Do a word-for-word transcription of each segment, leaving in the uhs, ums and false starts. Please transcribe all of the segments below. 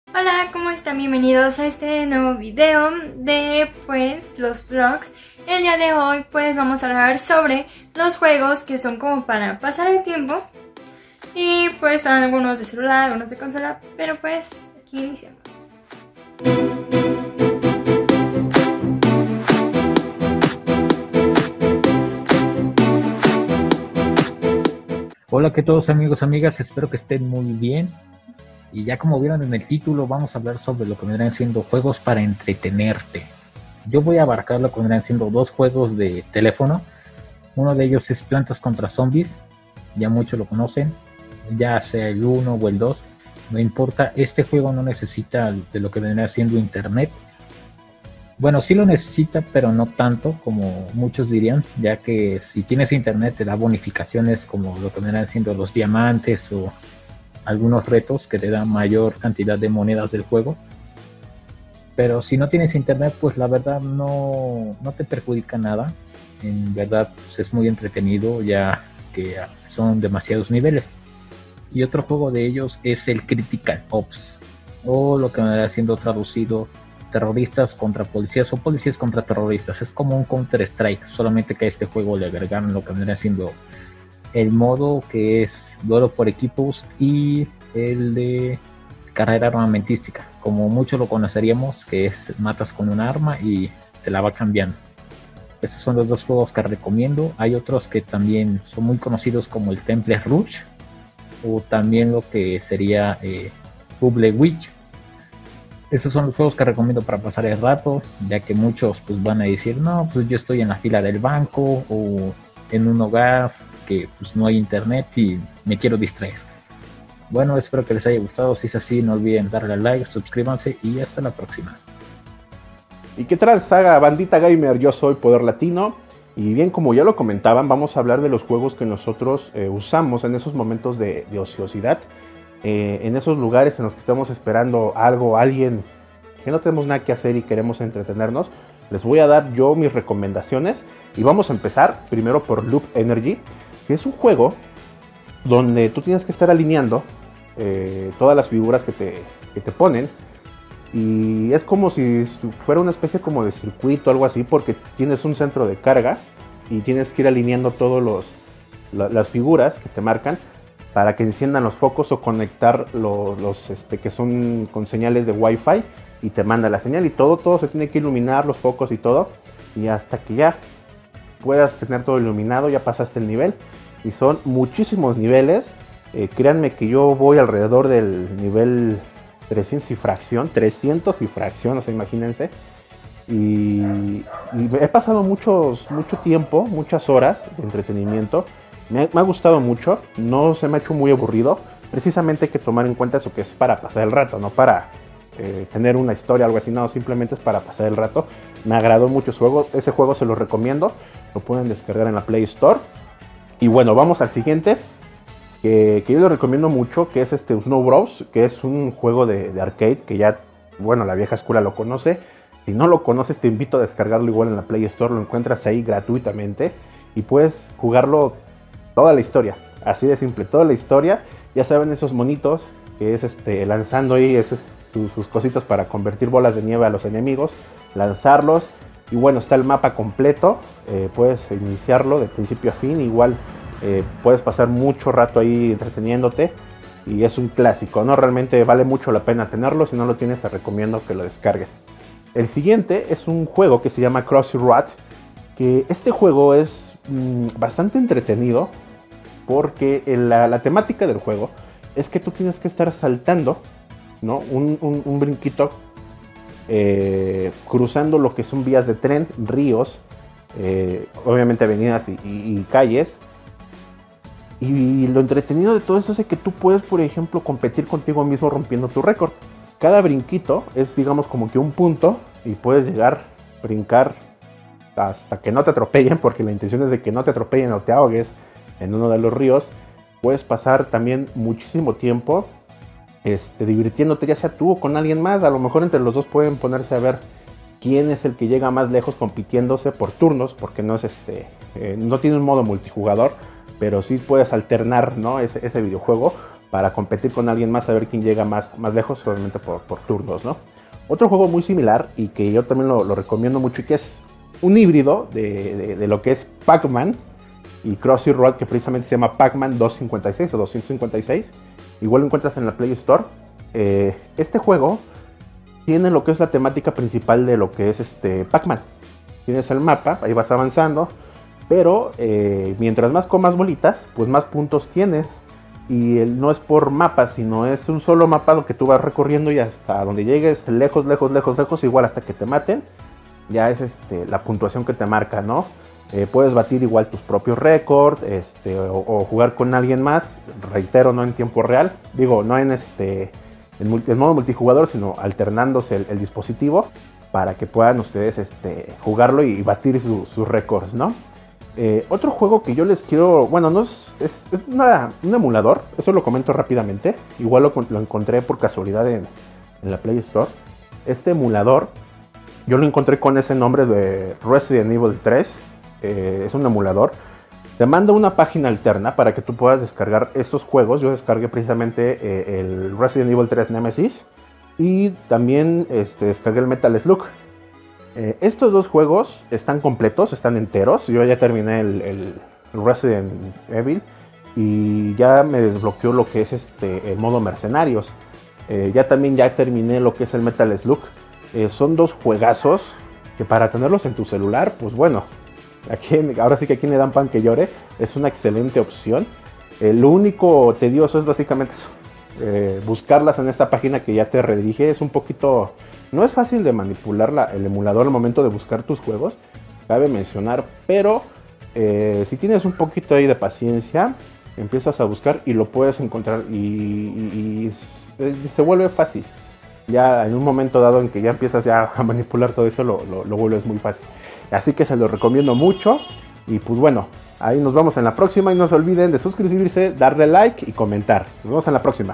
Hola, ¿cómo están? Bienvenidos a este nuevo video de pues los vlogs. El día de hoy pues vamos a hablar sobre los juegos que son como para pasar el tiempo. Y pues algunos de celular, algunos de consola, pero pues aquí iniciamos. Hola, ¿qué todos amigos, amigas? Espero que estén muy bien. Y ya como vieron en el título, vamos a hablar sobre lo que vendrán siendo juegos para entretenerte. Yo voy a abarcar lo que vendrán siendo dos juegos de teléfono. Uno de ellos es Plantas contra Zombies. Ya muchos lo conocen, ya sea el uno o el dos, no importa. Este juego no necesita de lo que vendrá siendo internet. Bueno, sí lo necesita, pero no tanto como muchos dirían, ya que si tienes internet te da bonificaciones como lo que vendrán siendo los diamantes o algunos retos que te dan mayor cantidad de monedas del juego. Pero si no tienes internet, pues la verdad no, no te perjudica nada. En verdad pues es muy entretenido, ya que son demasiados niveles. Y otro juego de ellos es el Critical Ops, o lo que me va siendo traducido terroristas contra policías o policías contra terroristas. Es como un Counter Strike, solamente que a este juego le agregaron lo que vendría siendo el modo que es duelo por equipos y el de carrera armamentística, como muchos lo conoceríamos, que es matas con un arma y te la va cambiando. Estos son los dos juegos que recomiendo. Hay otros que también son muy conocidos como el Temple Rush o también lo que sería eh, Bubble Witch. Esos son los juegos que recomiendo para pasar el rato, ya que muchos pues van a decir, no, pues yo estoy en la fila del banco o en un hogar que pues no hay internet y me quiero distraer. Bueno, espero que les haya gustado. Si es así, no olviden darle al like, suscríbanse y hasta la próxima. ¿Y qué tal, saga bandita gamer? Yo soy Poder Latino y bien, como ya lo comentaban, vamos a hablar de los juegos que nosotros eh, usamos en esos momentos de, de ociosidad, eh, en esos lugares en los que estamos esperando algo, alguien, que no tenemos nada que hacer y queremos entretenernos. Les voy a dar yo mis recomendaciones y vamos a empezar primero por Loop Energy, que es un juego donde tú tienes que estar alineando eh, todas las figuras que te, que te ponen, y es como si fuera una especie como de circuito, algo así, porque tienes un centro de carga y tienes que ir alineando todas la, las figuras que te marcan para que enciendan los focos o conectar los, los este, que son con señales de Wi-Fi y te manda la señal y todo, todo se tiene que iluminar, los focos y todo, y hasta que ya puedas tener todo iluminado ya pasaste el nivel. Y son muchísimos niveles, eh, créanme que yo voy alrededor del nivel trescientos y fracción, trescientos y fracción, o sea, imagínense. Y, y he pasado muchos, mucho tiempo, muchas horas de entretenimiento. Me ha, me ha gustado mucho, no se me ha hecho muy aburrido. Precisamente hay que tomar en cuenta eso, que es para pasar el rato, no para eh, tener una historia o algo así, no, simplemente es para pasar el rato. Me agradó mucho su juego, ese juego se lo recomiendo, lo pueden descargar en la Play Store. Y bueno, vamos al siguiente, que, que yo lo recomiendo mucho, que es este Snow Bros, que es un juego de, de arcade, que ya, bueno, la vieja escuela lo conoce. Si no lo conoces, te invito a descargarlo igual en la Play Store, lo encuentras ahí gratuitamente y puedes jugarlo toda la historia, así de simple, toda la historia. Ya saben, esos monitos, que es este lanzando ahí es, sus, sus cositas para convertir bolas de nieve a los enemigos, lanzarlos. Y bueno, está el mapa completo, eh, puedes iniciarlo de principio a fin, igual eh, puedes pasar mucho rato ahí entreteniéndote y es un clásico, ¿no? Realmente vale mucho la pena tenerlo, si no lo tienes te recomiendo que lo descargues. El siguiente es un juego que se llama Crossy Road, que este juego es mmm, bastante entretenido porque la, la temática del juego es que tú tienes que estar saltando, ¿no? Un, un, un brinquito. Eh, cruzando lo que son vías de tren, ríos, eh, obviamente avenidas y, y, y calles. Y lo entretenido de todo eso es que tú puedes, por ejemplo, competir contigo mismo rompiendo tu récord. Cada brinquito es, digamos, como que un punto y puedes llegar, brincar hasta que no te atropellen, porque la intención es de que no te atropellen o te ahogues en uno de los ríos. Puedes pasar también muchísimo tiempo Este, divirtiéndote, ya sea tú o con alguien más. A lo mejor entre los dos pueden ponerse a ver quién es el que llega más lejos compitiéndose por turnos, porque no es este eh, no tiene un modo multijugador, pero sí puedes alternar, ¿no? ese, ese videojuego para competir con alguien más, a ver quién llega más, más lejos, obviamente por, por turnos, ¿no? Otro juego muy similar y que yo también lo, lo recomiendo mucho y que es un híbrido de, de, de lo que es Pac-Man y Crossy Road, que precisamente se llama Pac-Man doscientos cincuenta y seis o doscientos cincuenta y seis. Igual lo encuentras en la Play Store. Eh, este juego tiene lo que es la temática principal de lo que es este Pac-Man. Tienes el mapa, ahí vas avanzando, pero eh, mientras más comas bolitas, pues más puntos tienes. Y el, no es por mapas, sino es un solo mapa lo que tú vas recorriendo y hasta donde llegues, lejos, lejos, lejos, lejos, igual hasta que te maten, ya es este, la puntuación que te marca, ¿no? Eh, puedes batir igual tus propios récords, este, o, o jugar con alguien más, reitero, no en tiempo real, digo, no en este en, multi, en modo multijugador, sino alternándose el, el dispositivo para que puedan ustedes este, jugarlo y batir su, sus récords, ¿no? Eh, otro juego que yo les quiero, bueno, no es, es, es una, un emulador, eso lo comento rápidamente, igual lo, lo encontré por casualidad en, en la Play Store. Este emulador, yo lo encontré con ese nombre de Resident Evil tres, eh, es un emulador, te manda una página alterna para que tú puedas descargar estos juegos. Yo descargué precisamente eh, el Resident Evil tres Nemesis y también este, descargué el Metal Slug. Eh, estos dos juegos están completos, están enteros. Yo ya terminé el, el Resident Evil y ya me desbloqueó lo que es este, el modo mercenarios. Eh, ya también ya terminé lo que es el Metal Slug. Eh, son dos juegazos que para tenerlos en tu celular, pues bueno, a quien, ahora sí que a quien le dan pan que llore, es una excelente opción. Eh, lo único tedioso es básicamente eso, eh, buscarlas en esta página que ya te redirige. Es un poquito... No es fácil de manipular la, el emulador al momento de buscar tus juegos, cabe mencionar, pero eh, si tienes un poquito ahí de paciencia, empiezas a buscar y lo puedes encontrar y, y, y se vuelve fácil. Ya en un momento dado en que ya empiezas ya a manipular todo eso, lo, lo, lo vuelves muy fácil. Así que se lo recomiendo mucho y pues bueno, ahí nos vemos en la próxima y no se olviden de suscribirse, darle like y comentar. Nos vemos en la próxima.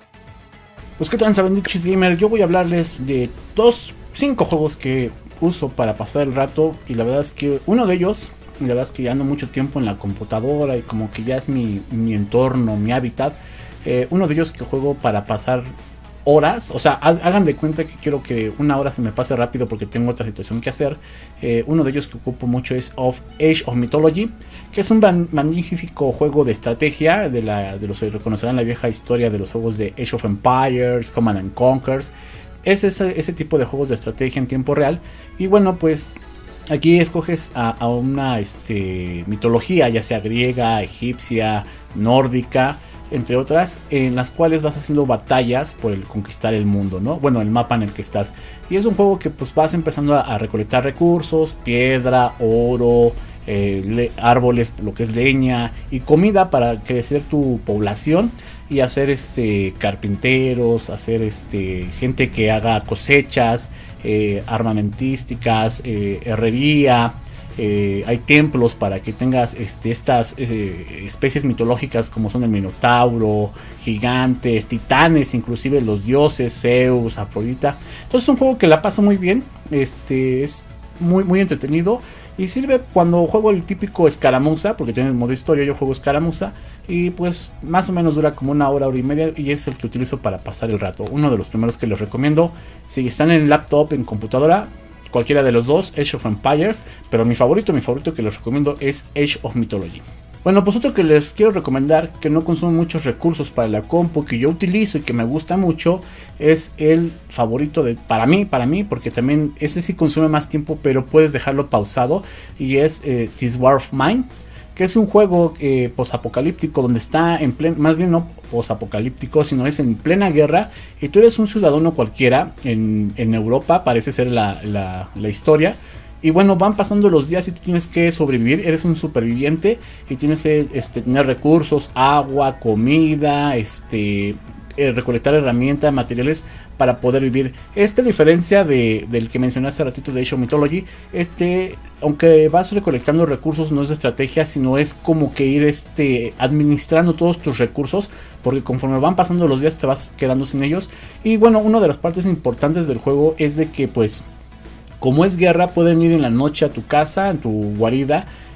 Pues qué tranza, benditos gamer, yo voy a hablarles de dos, cinco juegos que uso para pasar el rato y la verdad es que uno de ellos, la verdad es que ya ando mucho tiempo en la computadora y como que ya es mi, mi entorno, mi hábitat. Eh, uno de ellos que juego para pasar horas, o sea, hagan de cuenta que quiero que una hora se me pase rápido porque tengo otra situación que hacer. Eh, uno de ellos que ocupo mucho es of Age of Mythology, que es un magnífico juego de estrategia, de, la, de los que reconocerán la vieja historia de los juegos de Age of Empires, Command and Conquers. Es ese, ese tipo de juegos de estrategia en tiempo real. Y bueno, pues aquí escoges a, a una este, mitología, ya sea griega, egipcia, nórdica, entre otras, en las cuales vas haciendo batallas por el conquistar el mundo, ¿no? Bueno, el mapa en el que estás. Y es un juego que pues vas empezando a, a recolectar recursos, piedra, oro, eh, le, árboles, lo que es leña y comida para crecer tu población y hacer este carpinteros, hacer este gente que haga cosechas, eh, armamentísticas, eh, herrería. Eh, hay templos para que tengas este, estas eh, especies mitológicas como son el minotauro, gigantes, titanes, inclusive los dioses, Zeus, Afrodita. Entonces es un juego que la paso muy bien, este, es muy, muy entretenido y sirve cuando juego el típico escaramuza, porque tiene el modo historia, yo juego escaramuza y pues más o menos dura como una hora, hora y media y es el que utilizo para pasar el rato. Uno de los primeros que les recomiendo, si están en laptop, en computadora, cualquiera de los dos, Age of Empires, pero mi favorito, mi favorito que les recomiendo es Age of Mythology. Bueno, pues otro que les quiero recomendar, que no consume muchos recursos para la compu, que yo utilizo y que me gusta mucho, es el favorito de, para mí, para mí, porque también ese sí consume más tiempo, pero puedes dejarlo pausado, y es eh, This War of Mine, que es un juego eh, posapocalíptico donde está en pleno, más bien no posapocalíptico, sino es en plena guerra y tú eres un ciudadano cualquiera en, en Europa, parece ser la, la, la historia. Y bueno, van pasando los días y tú tienes que sobrevivir, eres un superviviente y tienes que este, tener recursos, agua, comida, este, eh, recolectar herramientas, materiales para poder vivir. Esta diferencia de, del que mencioné hace ratito de Age of Mythology, este, aunque vas recolectando recursos, no es de estrategia, sino es como que ir este, administrando todos tus recursos, porque conforme van pasando los días te vas quedando sin ellos. Y bueno, una de las partes importantes del juego es de que pues como es guerra pueden ir en la noche a tu casa, en tu guarida,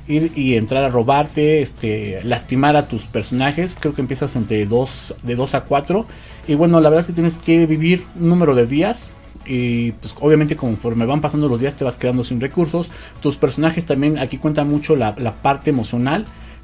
ir y entrar a robarte, este, lastimar a tus personajes. Creo que empiezas entre dos, de dos a cuatro. Y bueno, la verdad es que tienes que vivir un número de días. Y pues obviamente conforme van pasando los días te vas quedando sin recursos. Tus personajes también, aquí cuenta mucho la, la parte emocional.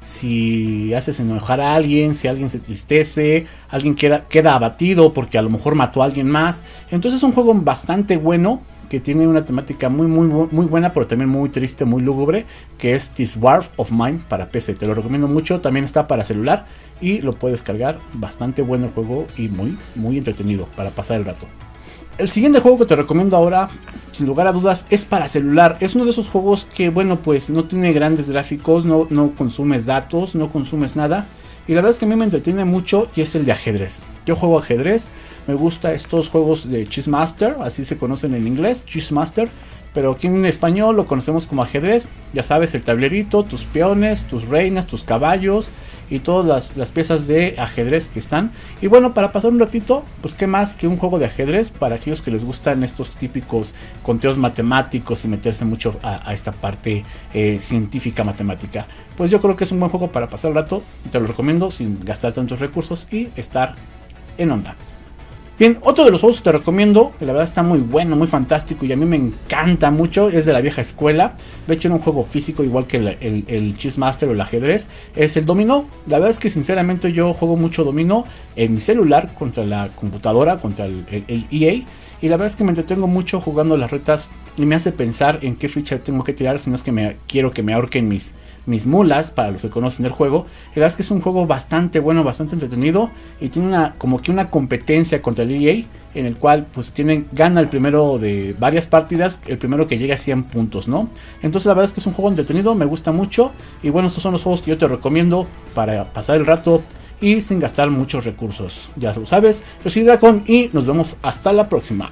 Si haces enojar a alguien, si alguien se tristece, alguien queda, queda abatido porque a lo mejor mató a alguien más. Entonces es un juego bastante bueno, que tiene una temática muy muy muy buena, pero también muy triste, muy lúgubre, que es This War of Mine para P C. Te lo recomiendo mucho, también está para celular y lo puedes cargar. Bastante bueno el juego y muy muy entretenido para pasar el rato. El siguiente juego que te recomiendo ahora, sin lugar a dudas, es para celular. Es uno de esos juegos que, bueno, pues no tiene grandes gráficos, no, no consumes datos, no consumes nada. Y la verdad es que a mí me entretiene mucho y es el de ajedrez. Yo juego ajedrez, me gusta estos juegos de Chess Master, así se conocen en inglés, Chess Master. Pero aquí en español lo conocemos como ajedrez. Ya sabes, el tablerito, tus peones, tus reinas, tus caballos y todas las, las piezas de ajedrez que están. Y bueno, para pasar un ratito, pues qué más que un juego de ajedrez para aquellos que les gustan estos típicos conteos matemáticos y meterse mucho a, a esta parte eh, científica matemática. Pues yo creo que es un buen juego para pasar el rato. Te lo recomiendo sin gastar tantos recursos y estar en onda. Bien, otro de los juegos que te recomiendo, que la verdad está muy bueno, muy fantástico y a mí me encanta mucho, es de la vieja escuela. De hecho, era un juego físico igual que el, el, el Chess Master o el ajedrez. Es el dominó. La verdad es que sinceramente yo juego mucho dominó en mi celular contra la computadora, contra el, el, el E A. Y la verdad es que me entretengo mucho jugando las retas y me hace pensar en qué ficha tengo que tirar, si no es que me quiero que me ahorquen mis, mis mulas, para los que conocen el juego. La verdad es que es un juego bastante bueno, bastante entretenido y tiene una como que una competencia contra el E A, en el cual pues tienen, gana el primero de varias partidas, el primero que llega a cien puntos, ¿no? Entonces la verdad es que es un juego entretenido, me gusta mucho y bueno, estos son los juegos que yo te recomiendo para pasar el rato y sin gastar muchos recursos. Ya lo sabes, yo soy Dracon y nos vemos hasta la próxima.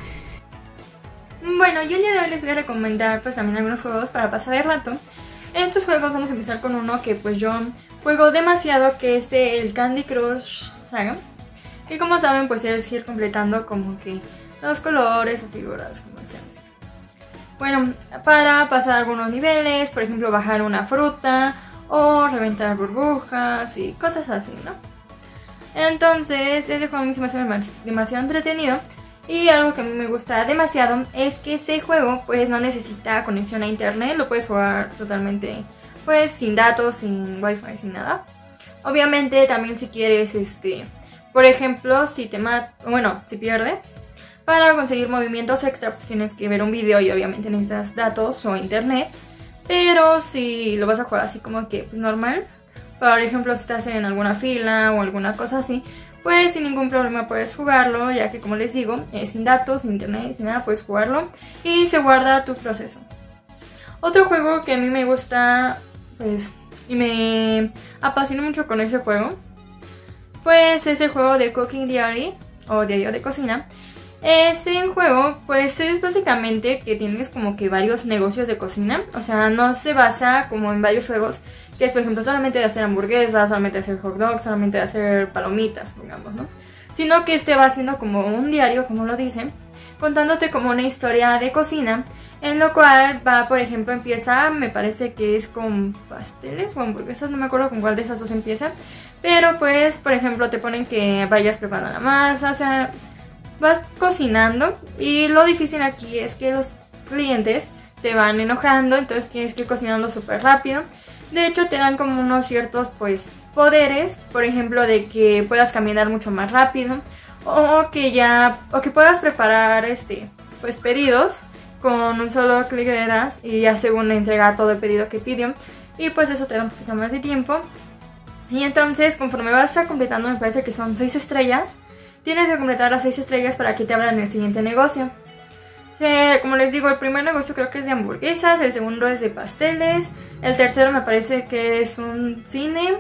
Bueno, yo el día de hoy les voy a recomendar pues también algunos juegos para pasar el rato. En estos juegos vamos a empezar con uno que pues yo juego demasiado, que es el Candy Crush Saga. Y como saben, pues es ir completando como que los colores o figuras, como que así. Bueno, para pasar algunos niveles, por ejemplo bajar una fruta o reventar burbujas y cosas así, ¿no? Entonces, este juego a mí se me hace demasiado entretenido. Y algo que a mí me gusta demasiado es que ese juego pues no necesita conexión a internet. Lo puedes jugar totalmente pues sin datos, sin wifi, sin nada. Obviamente también si quieres, este, por ejemplo, si te mat bueno, si pierdes, para conseguir movimientos extra pues tienes que ver un video y obviamente necesitas datos o internet. Pero si lo vas a jugar así como que pues normal, por ejemplo si estás en alguna fila o alguna cosa así, pues sin ningún problema puedes jugarlo, ya que como les digo, eh, sin datos, sin internet, sin nada puedes jugarlo y se guarda tu proceso. Otro juego que a mí me gusta, pues, y me apasiona mucho con ese juego, pues es el juego de Cooking Diary o Diario de Cocina. Este juego pues es básicamente que tienes como que varios negocios de cocina, o sea, no se basa como en varios juegos que es por ejemplo solamente de hacer hamburguesas, solamente de hacer hot dogs, solamente de hacer palomitas, digamos, ¿no? Sino que este va haciendo como un diario, como lo dicen, contándote como una historia de cocina, en lo cual va, por ejemplo, empieza, me parece que es con pasteles o hamburguesas, no me acuerdo con cuál de esas dos empieza, pero pues, por ejemplo, te ponen que vayas preparando la masa, o sea, vas cocinando y lo difícil aquí es que los clientes te van enojando, entonces tienes que ir cocinando súper rápido. De hecho te dan como unos ciertos pues poderes, por ejemplo de que puedas caminar mucho más rápido o que ya o que puedas preparar este pues pedidos con un solo clic de das y ya según le entrega todo el pedido que pidió y pues eso te da un poquito más de tiempo. Y entonces conforme vas a completando, me parece que son seis estrellas, tienes que completar las seis estrellas para que te abran el siguiente negocio. Eh, como les digo, el primer negocio creo que es de hamburguesas, el segundo es de pasteles, el tercero me parece que es un cine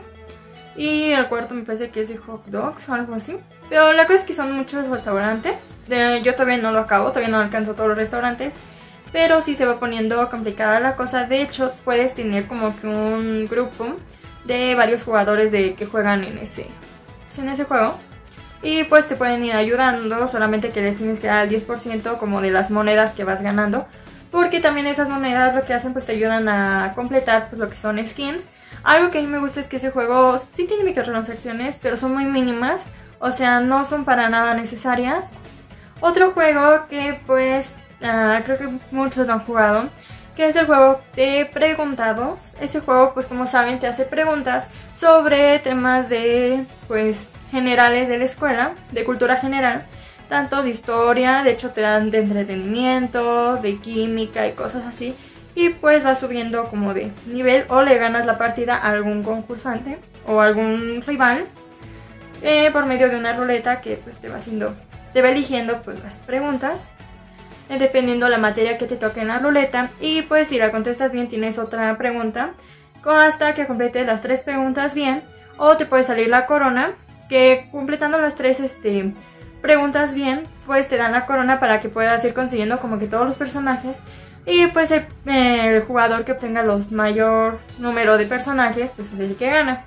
y el cuarto me parece que es de hot dogs o algo así. Pero la cosa es que son muchos restaurantes, de, yo todavía no lo acabo, todavía no alcanzo todos los restaurantes, pero sí se va poniendo complicada la cosa. De hecho puedes tener como que un grupo de varios jugadores de que juegan en ese, pues en ese juego. Y pues te pueden ir ayudando, solamente que les tienes que dar el diez por ciento como de las monedas que vas ganando. porque también esas monedas lo que hacen pues te ayudan a completar pues lo que son skins. Algo que a mí me gusta es que ese juego sí tiene microtransacciones, pero son muy mínimas, o sea, no son para nada necesarias. Otro juego que pues uh, creo que muchos lo han jugado, que es el juego de Preguntados. Este juego pues como saben te hace preguntas sobre temas de pues generales de la escuela, de cultura general, tanto de historia, de hecho te dan de entretenimiento, de química y cosas así. Y pues vas subiendo como de nivel o le ganas la partida a algún concursante o algún rival eh, por medio de una ruleta que pues te va haciendo, te va eligiendo pues las preguntas eh, dependiendo la materia que te toque en la ruleta. Y pues si la contestas bien tienes otra pregunta hasta que completes las tres preguntas bien, o te puede salir la corona, que completando las tres este, preguntas bien pues te dan la corona para que puedas ir consiguiendo como que todos los personajes. Y pues el, el jugador que obtenga los mayor número de personajes pues es el que gana.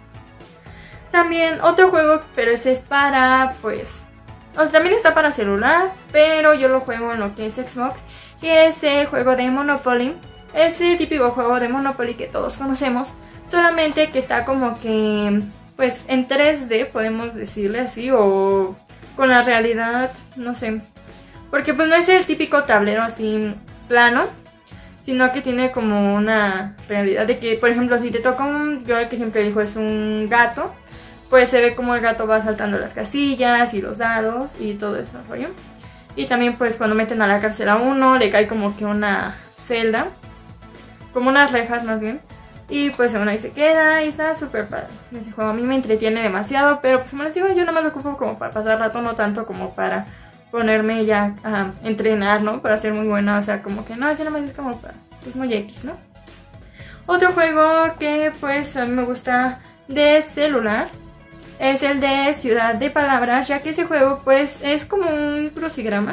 También otro juego, pero ese es para pues, o sea, también está para celular, pero yo lo juego en lo que es Xbox, que es el juego de Monopoly. Ese típico juego de Monopoly que todos conocemos, solamente que está como que pues en tres D, podemos decirle así, o con la realidad, no sé, porque pues no es el típico tablero así plano, sino que tiene como una realidad de que, por ejemplo, si te toca un, yo el que siempre digo es un gato, pues se ve como el gato va saltando las casillas y los dados y todo eso, rollo. Y también pues cuando meten a la cárcel a uno, le cae como que una celda, como unas rejas más bien, y pues uno ahí se queda y está súper padre. Ese juego a mí me entretiene demasiado, pero pues como les digo, yo nada más lo ocupo como para pasar rato, no tanto como para ponerme ya a entrenar, ¿no? Para ser muy buena, o sea, como que no, ese nada más es como para, es muy X, ¿no? Otro juego que pues a mí me gusta de celular es el de Ciudad de Palabras, ya que ese juego pues es como un crucigrama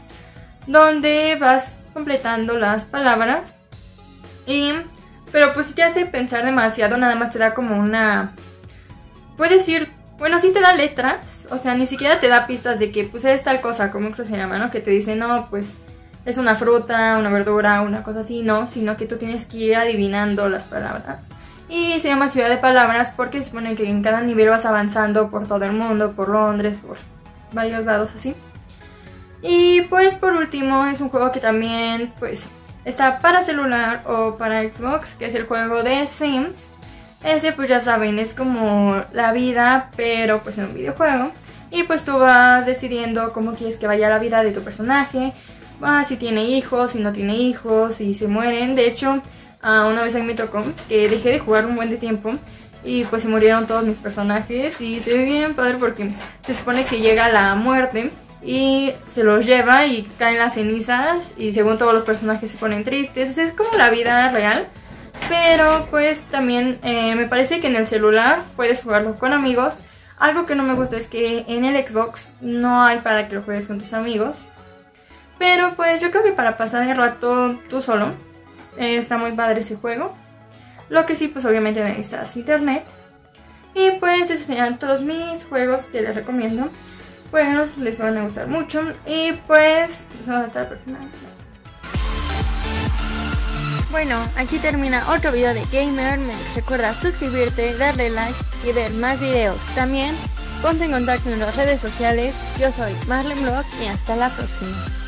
donde vas completando las palabras y pero pues si te hace pensar demasiado, nada más te da como una, puedes ir, bueno, sí te da letras, o sea, ni siquiera te da pistas de que pues es tal cosa, como un crucigrama, ¿no? Que te dice, no, pues es una fruta, una verdura, una cosa así, no, sino que tú tienes que ir adivinando las palabras. Y se llama Ciudad de Palabras porque se supone que en cada nivel vas avanzando por todo el mundo, por Londres, por varios lados así. Y pues por último es un juego que también pues está para celular o para Xbox, que es el juego de Sims. Ese pues ya saben, es como la vida pero pues en un videojuego. Y pues tú vas decidiendo cómo quieres que vaya la vida de tu personaje, ah, si tiene hijos, si no tiene hijos, si se mueren. De hecho, uh, una vez a mí me tocó que dejé de jugar un buen de tiempo y pues se murieron todos mis personajes y se ve bien padre porque se supone que llega la muerte y se los lleva y caen las cenizas y según todos los personajes se ponen tristes. Es como la vida real, pero pues también eh, me parece que en el celular puedes jugarlo con amigos. Algo que no me gusta es que en el Xbox no hay para que lo juegues con tus amigos, pero pues yo creo que para pasar el rato tú solo eh, está muy padre ese juego. Lo que sí, pues obviamente necesitas internet. Y pues esos serían todos mis juegos que les recomiendo. Bueno, les van a gustar mucho. Y pues nos vemos hasta la próxima. Bueno, aquí termina otro video de Gamer Mex. Recuerda suscribirte, darle like y ver más videos. También ponte en contacto en las redes sociales. Yo soy Marlene Vlog y hasta la próxima.